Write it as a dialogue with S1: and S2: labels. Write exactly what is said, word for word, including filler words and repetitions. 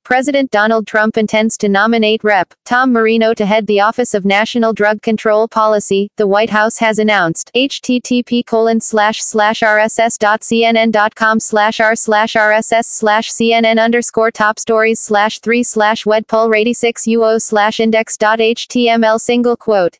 S1: President Donald Trump intends to nominate Rep Tom Marino to head the Office of National Drug Control Policy, the White House has announced. http colon slash slash rss.cnn.com slash r slash rss slash cnn underscore top stories slash three slash wedpulr eighty-six uo slash index.html single quote.